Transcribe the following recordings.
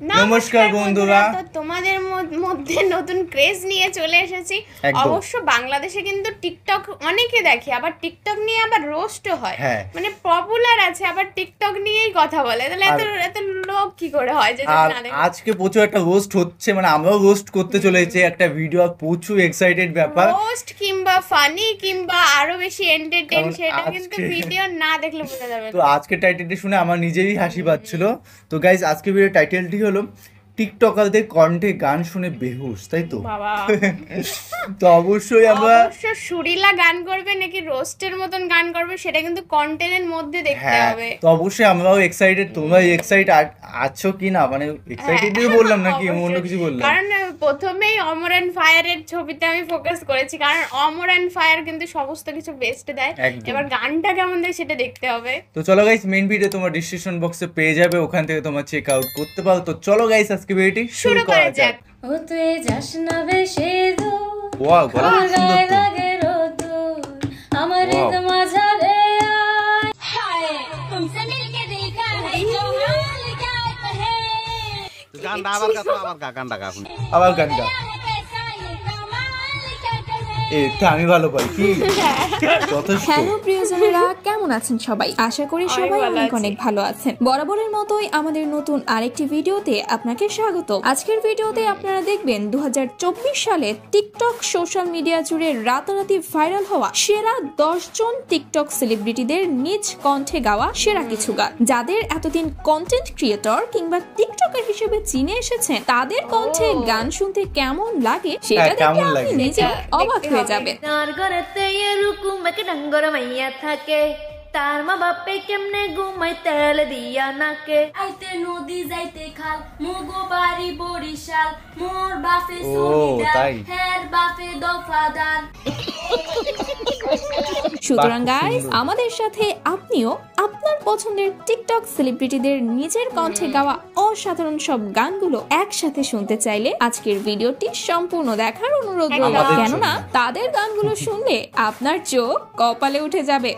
নমস্কার বন্ধুরা, তো তোমাদের মধ্যে নতুন ক্রেজ নিয়ে চলে এসেছি। অবশ্য বাংলাদেশে কিন্তু টিকটক অনেকে দেখে, আবার টিকটক নিয়ে আবার রোস্টও হয়, মানে পপুলার আছে, আবার টিকটক নিয়েই কথা বলে। তাহলে এত লোক কি করে হয় যে না দেখে? আজকে প্রচুর একটা রোস্ট হচ্ছে, মানে আমরাও রোস্ট করতে চলেছি একটা ভিডিও, প্রচুর এক্সাইটেড ব্যাপার। রোস্ট কিংবা ফানি কিংবা আরো বেশি এন্টারটেইন, সেটা কিন্তু ভিডিও না দেখলে বোঝা যাবে না। তো আজকে টাইটেলটি শুনে আমার নিজেরই হাসি পাচ্ছিল। তো গাইস, আজকে ভিডিও টাইটেলটি হলো টিকটকারদের কণ্ঠে গান শুনে বেহুশ, তাই তো? তো অবশ্যই আমরা সুরিলা গান করবে নাকি রোস্টের মতন গান করবে সেটা কিন্তু কন্টেন্টের মধ্যে দেখতে হবে। তো অবশ্যই আমরাও এক্সাইটেড, তোমরা এক্সাইটেড আছো কি না? মানে এক্সাইটেডই বললাম নাকি অন্য কিছু বললাম? কারণ প্রথমেই অমর এন্ড ফায়ারের ছবিতে আমি ফোকাস করেছি, কারণ অমর এন্ড ফায়ার কিন্তু সমস্ত কিছু বেস্ট দেয়। এবার গানটা কেমন দেয় সেটা দেখতে হবে। তো চলো গাইস, মেইন ভিডিও তোমার ডিসক্রিপশন বক্সে পেয়ে যাবে, ওখান থেকে তোমরা চেক আউট করতে পারো। তো চলো গাইস, আজকে ভিডিওটি শুরু করা যাক। ও তুই যাস না বেশি দূর, ওয়াও, গলা সুন্দর তো। লাগে রোদুর আমার ঈদ মাঝারে হায় তুমসে মিলকে দেখা है जो हाल क्या है। গানটা আবার গানটা আবার গানটা আমি ভালো পাই কি। হ্যালো প্রিয়জনেরা, কেমন আছেন সবাই? আশা করি সবাই অনেক ভালো আছেন। বরাবরের মতোই আমাদের নতুন আরেকটি ভিডিওতে আপনাকে স্বাগত। আজকের ভিডিওতে আপনারা দেখবেন 2024 সালে টিকটক সোশ্যাল মিডিয়া জুড়ে রাতারাতি ভাইরাল হওয়া সেরা 10 জন টিকটক সেলিব্রিটিদের নিজ কণ্ঠে গাওয়া সেরা কিছু গান, যাদের এতদিন কন্টেন্ট ক্রিয়েটর কিংবা টিকটকার হিসেবে চিনে এসেছেন। তাদের কণ্ঠে গান শুনতে কেমন লাগে সেটা দেখে আপনি নিজে অবাক হয়ে যাবে। তার ঘরেতে এরকম এক ডাঙ্গর মাইয়া থাকে, তার মা বাপে কেমনে ঘুমাই তেল দিয়া নাকে। আইতে নদী যাইতে খাল, মুগো বাড়ি বরিশাল, মোর বাপে সরিদার, হের বাপে দফাদার। সুতরাং গাইস, আমাদের সাথে আপনিও আপনার পছন্দের টিকটক সেলিব্রিটিদের নিজের কণ্ঠে গাওয়া অসাধারণ সব গানগুলো একসাথে শুনতে চাইলে আজকের ভিডিওটি সম্পূর্ণ দেখার অনুরোধ রইল, কেননা তাদের গানগুলো শুনলে আপনার চোখ কপালে উঠে যাবে।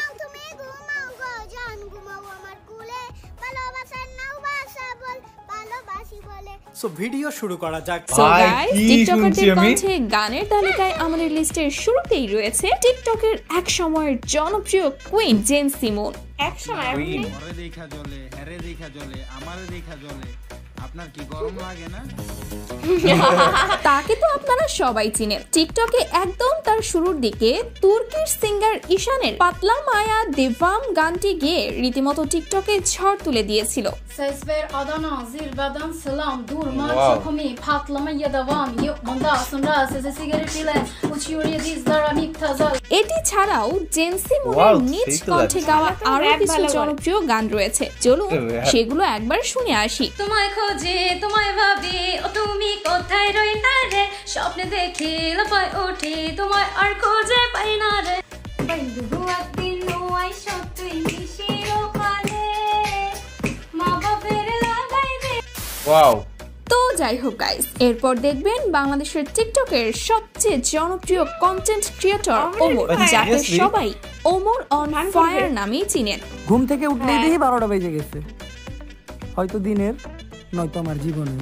সো ভিডিও শুরু করা যাক। সো গাইস, টিকটকারদের কণ্ঠে গানের তালিকায় আমাদের লিস্টের শুরুতেই রয়েছে টিকটকের এক সময়ের জনপ্রিয় কুইন জেন সিমন। এক সময় মরে দেখা জ্বলে, হেরে দেখা জ্বলে, আমারে দেখা জ্বলে, আপনার কি গরম লাগে না? তাকে তো আপনারা সবাই চিনেন। টিকটকে একদম তার শুরুর দিকে তুর্কির সিঙ্গার ঈশানের পাতলা মায়া দেভাম গানটি গেয়ে রীতিমতো টিকটকে ঝড় তুলে দিয়েছিল। Ses ver Adana zirveden selam, durma çakumi patlamaya devam, yok bundan sonra size sigaret bile uçuyor ya dizlara miktazal। এটি ছাড়াও জেন সিমনের নিজ কণ্ঠে গাওয়া আরো কিছু জনপ্রিয় গান রয়েছে, চলুন সেগুলো একবার শুনে আসি। তোমায় খোঁজে তোমায় ভাবি, ও তুমি কোথায় রইলা রে, স্বপ্নে দেখি লাফায় উঠি, তোমায় আর খোঁজে পাই না রে। বন্ধু একদিন ওই সত্যি শিরোপালে মা বাপের লাগাই দে। ওয়াও। তো যাই হোক গাইস, এরপর দেখবেন বাংলাদেশের টিকটকের সবচেয়ে জনপ্রিয় কন্টেন্ট ক্রিয়েটর ওমর, যাকে সবাই ওমর অন ফায়ার নামেই চিনেন। ঘুম থেকে উঠলেই দেখি 12টা বেজে গেছে, হয়তো দিনের নয়তো আমার জীবনের।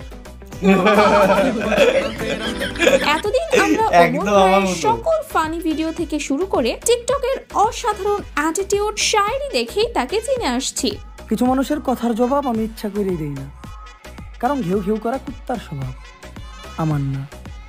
এতদিন আমরা ওমর ভাইয়ের সকল ফানি ভিডিও থেকে শুরু করে টিকটকের অসাধারণ অ্যাটিটিউড, শায়রি দেখেই তাকে চিনে আসছি। কিছু মানুষের কথার জবাব আমি ইচ্ছা করেই দেই না, কারণ ঘেউ ঘেউ করা কুত্তার স্বভাব, আমার না।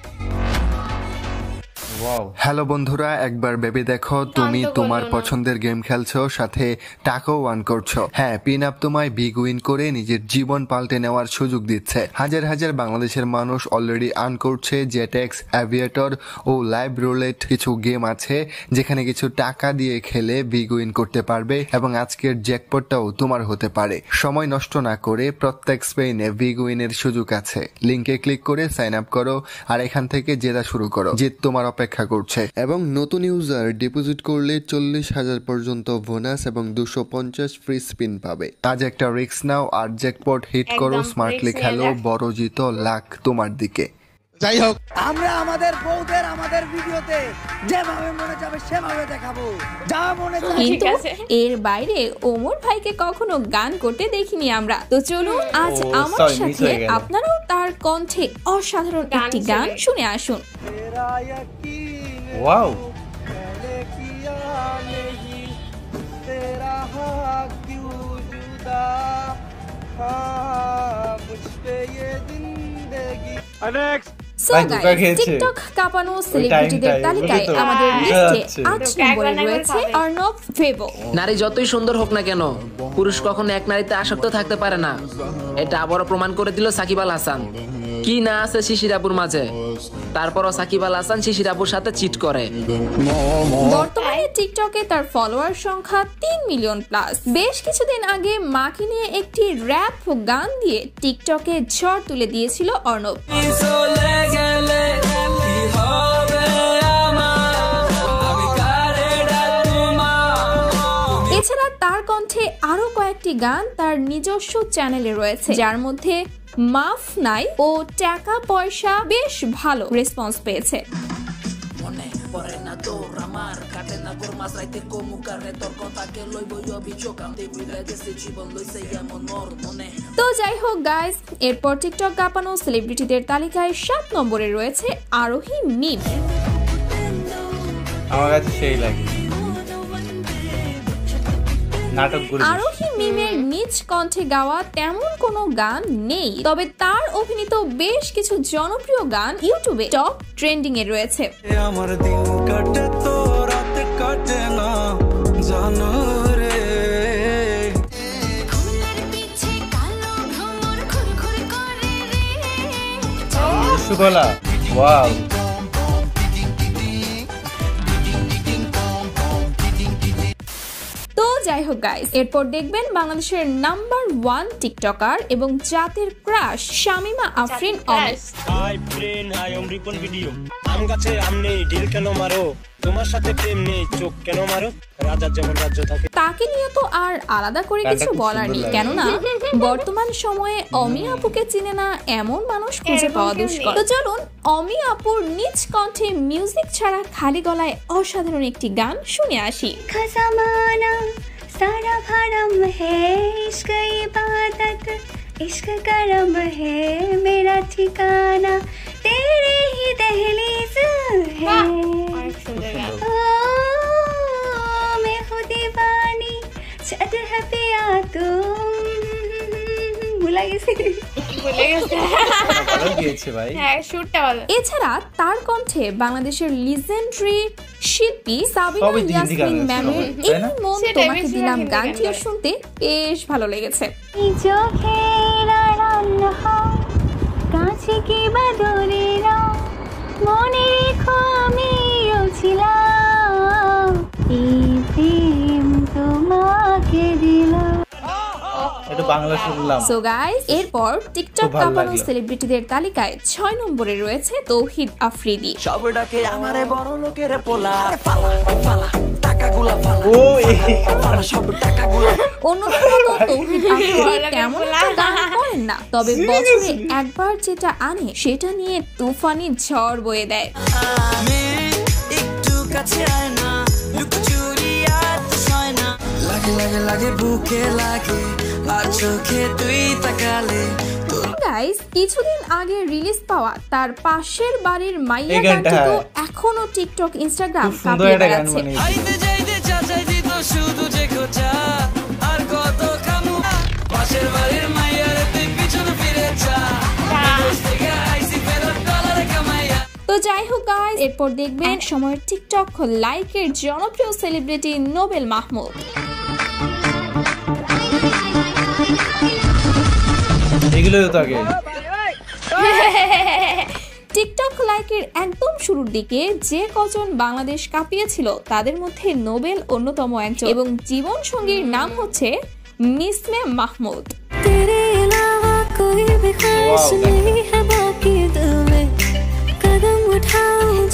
হ্যালো বন্ধুরা, একবার ভেবে দেখো তুমি তোমার পছন্দের গেম খেলছো, সাথে টাকাও ওয়ান করছো। হ্যাঁ, পিন আপ তোমায় বিগ উইন করে নিজের জীবন পাল্টে নেওয়ার সুযোগ দিচ্ছে। হাজার হাজার বাংলাদেশের মানুষ অলরেডি আর্ন করছে। জেটেক্স, অ্যাভিয়েটর ও লাইভ রোলেট কিছু গেম আছে যেখানে কিছু টাকা দিয়ে খেলে বিগ উইন করতে পারবে, এবং আজকের জ্যাকপটটাও তোমার হতে পারে। সময় নষ্ট না করে প্রত্যেক স্পেনে বিগ উইনের সুযোগ আছে। লিঙ্কে ক্লিক করে সাইন আপ করো আর এখান থেকে জেতা শুরু করো। জিত তোমার অপেক্ষা করছে, এবং নতুন ইউজার ডিপোজিট করলে 40,000 পর্যন্ত বোনাস এবং 250 ফ্রি স্পিন পাবে। আজ একটা রিস্ক নাও আর জ্যাকপট হিট করো, স্মার্টলি খেলো, বড় জিতো, লাখ তোমার দিকে। যাই হোক, আমরা আমাদের বউদের আমাদের ভিডিওতে যেভাবে মনে যাবে সেভাবে দেখাবো, যা মনে চায়। কিন্তু এর বাইরে ওমর ভাইকে কখনো গান করতে দেখিনি আমরা। তো চলুন আজ আমার সাথে আপনারাও তার কণ্ঠে অসাধারণ একটি গান শুনে আসুন। ওয়াও, টিকটক কাঁপানো সেলিব্রিটিদের তালিকায় আমাদের লিস্টে 8 নম্বরে রয়েছে অর্ণব ফেবো। নারী যতই সুন্দর হোক না কেন, পুরুষ কখনো এক নারীতে আসক্ত থাকতে পারে না। এটা আবারও প্রমাণ করে দিল সাকিব আল হাসান। কি না আছে শিশির আপুর মাঝে, তারপরও সাকিব আল হাসান শিশির আপুর সাথে চিট করে। বর্তমানে টিকটকে তার ফলোয়ার সংখ্যা 3 মিলিয়ন প্লাস। বেশ কিছুদিন আগে মাকে নিয়ে একটি র‍্যাপ গান দিয়ে টিকটকে ঝড় তুলে দিয়েছিল অর্ণব। এছাড়া তার কণ্ঠে আরো কয়েকটি গান তার নিজস্ব চ্যানেলে রয়েছে, যার মধ্যে মাফ নাই ও টাকা পয়সা বেশ ভালো রেসপন্স পেয়েছে। তো যাই হোক গাইস, এরপর টিকটক কাঁপানো সেলিব্রিটিদের তালিকায় 7 নম্বরে রয়েছে আরোহি মিম। আমার কাছে সেই লাগে। আরোহি মিমের নিজ কণ্ঠে গাওয়া তেমন কোনো গান নেই, তবে তার অভিনীত বেশ কিছু জনপ্রিয় গান ইউটিউবে টপ ট্রেন্ডিং এ রয়েছে। আমার দিন কাটে তো রাত কাটে না জানো রে। সুগলা, ওয়াও। তো যাই হোক গাইস, এরপর দেখবেন বাংলাদেশের নাম্বার 1 টিকটকার এবং জাতির ক্রাশ শামিমা আফরিন ওমে। Hi friend, hi Om Ripon video. আম গাছে আম নেই, ঢিল কেন মারো? তোমার সাথে প্রেম নেই, চোখ কেন মারো? রাজার যেমন রাজ্য থাকে। তাকে নিয়ে তো আর আলাদা করে কিছু বলার নেই, কেননা বর্তমান সময়ে অমি আপুকে চিনে না এমন মানুষ খুঁজে পাওয়া দুষ্কর। তো চলুন অমি আপুর নিজ কণ্ঠে মিউজিক ছাড়া খালি গলায় অসাধারণ একটি গান শুনে আসি। खज़ाना सारा भरम है इश्क इबादत इश्क करम है मेरा ठिकाना तेरे ही दहलीज है ओ मैं खुद दीवानी छत है पिया तुम भुला গেছে এছাড়া তার কণ্ঠে বাংলাদেশের লিজেন্ডারি শিল্পী সাবিনা ইয়াসমিন ম্যামের এই মন তোমাকে দিলাম গানটিও শুনতে বেশ ভালো লেগেছে। কাছে কি বাদরেরা মনে রেখো আমিও ছিলাম এই প্রেম তোমাকে দিলাম। সো গাইস, এরপর টিকটক কাঁপানো সেলিব্রিটিদের তালিকায় 6 নম্বরে রয়েছে তৌহিদ আফ্রিদি। সব ডাকে আমারে বড় লোকের পোলা পালা পালা টাকাগুলা পালা ও পালা সব টাকাগুলা। অন্যতম তৌহিদ আফ্রিদি তেমন গান করেন না, তবে বছরে একবার যেটা আনে সেটা নিয়ে তুফানি ঝড় বয়ে দেয়। আমি একটু কাছে আয় না, লুকচুরি আর ছয় না, লাগে লাগে লাগে বুকে লাগে আর চোখে তুই তাকালে। গাইস, কিছুদিন আগে রিলিজ পাওয়া তার পাশের বাড়ির মাইয়া গানটি তো এখনো টিকটক ইনস্টাগ্রাম কাঁপিয়ে বেড়াচ্ছে। আইতে যাইতে চাচাই দিত শুধু যে খোঁজা আর কত খামু পাশের বাড়ির মাইয়ার তুই পিছনে ফিরে যা থেকে আইসি ফেরত ডলার কামাইয়া। তো যাই হোক গাইস, এরপর দেখবেন সময়ের টিকটক লাইকের জনপ্রিয় সেলিব্রিটি নোবেল মাহমুদ। টিকটক লাইকের একদম শুরুর দিকে যে কজন বাংলাদেশ কাঁপিয়েছিল তাদের মধ্যে নোবেল অন্যতম একজন, এবং জীবন সঙ্গীর নাম হচ্ছে মিসমে মাহমুদ।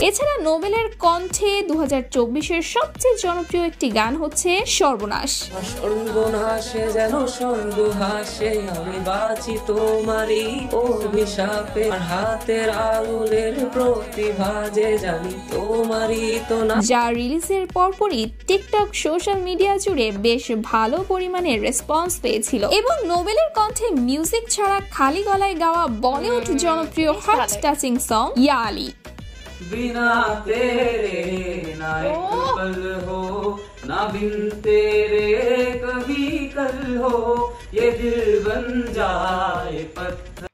এছাড়া নোবেলের কণ্ঠে 2024-এর সবচেয়ে জনপ্রিয় একটি গান হচ্ছে সর্বনাশ। সর্বনাশে যেন সর্বহাসে আমি বাঁচি তোমারই অভিশাপে, হাতের আঙুলের প্রতিভা যে জানি তোমারই তো না। যা রিলিজের পরপরই টিকটক সোশ্যাল মিডিয়া জুড়ে বেশ ভালো পরিমাণে রেসপন্স পেয়েছিল এবং নোবেলের কণ্ঠে মিউজিক ছাড়া খালি গলায় গাওয়া বলিউড জনপ্রিয় heart touching song Ya Ali. बिना तेरे ना एक पल हो ना बिन तेरे कभी कल हो ये दिल बन जाए पत्थर।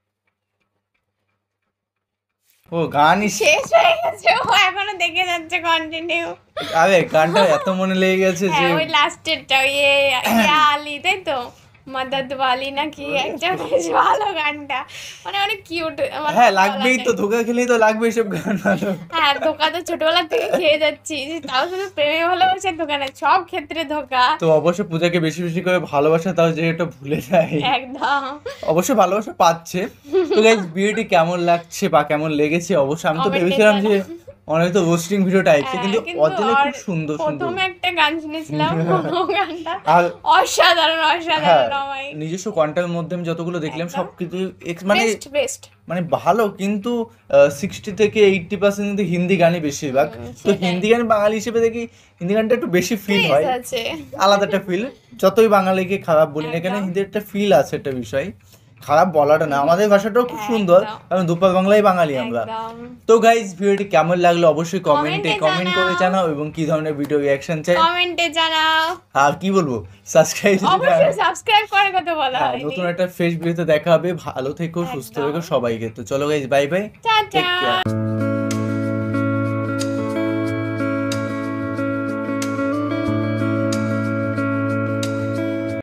ও গানই শেষ হয়ে গেছে, ও এখনো দেখে যাচ্ছে কন্টিনিউ। আরে গানটা এত মনে লেগে গেছে যে ওই লাস্টেরটা ইয়া আলী, তাই তো মদদ ওয়ালি নাকি একটা বেশ ভালো গানটা, মানে অনেক কিউট। হ্যাঁ লাগবেই তো, ধোকা খেলেই তো লাগবে এসব গান ভালো। হ্যাঁ ধোকা তো ছোটবেলা থেকে খেয়ে যাচ্ছি, তাও শুধু প্রেমে ভালোবাসার ধোকা না, সব ক্ষেত্রে ধোকা। তো অবশ্য পূজাকে বেশি বেশি করে ভালোবাসা, তাও যে এটা ভুলে যায় একদম। অবশ্য ভালোবাসা পাচ্ছে। তো গাইস ভিডিওটি কেমন লাগছে বা কেমন লেগেছে অবশ্যই। আমি তো ভেবেছিলাম যে অনেক তো রোস্টিং ভিডিও টাইপস, কিন্তু অরিজিনালি খুব সুন্দর সুন্দর। প্রথমে একটা গান শুনেছিলাম, গানটা অসাধারণ অসাধারণ। আমার নিজস্ব কন্টেন্টের মধ্যে আমি যতগুলো দেখলাম সবকিছু মানে বেস্ট, মানে ভালো, কিন্তু 60 থেকে 80% কিন্তু হিন্দি গানই বেশিরভাগ। তো হিন্দি গান বাঙালি হিসেবে দেখি হিন্দি গানটা একটু বেশি ফিল হয়, আলাদা একটা ফিল। যতই বাঙালিকে খারাপ বলি না কেন, হিন্দির একটা ফিল আছে, একটা বিষয় খারাপ বলাটা না। আমাদের ভাষাটাও খুব সুন্দর, কারণ দুপার বাংলাই বাঙালি আমরা। তো গাইস ভিডিওটি কেমন লাগলো অবশ্যই কমেন্ট করে জানাও, এবং কি ধরনের ভিডিও রিঅ্যাকশন চাই কমেন্টে জানাও। আর কি বলবো, সাবস্ক্রাইব করার কথা বলা হয়নি। নতুন একটা ফ্রেশ ভিডিওতে দেখা হবে। ভালো থেকো, সুস্থ থেকো সবাইকে। তো চলো গাইস, বাই বাই, টাটা।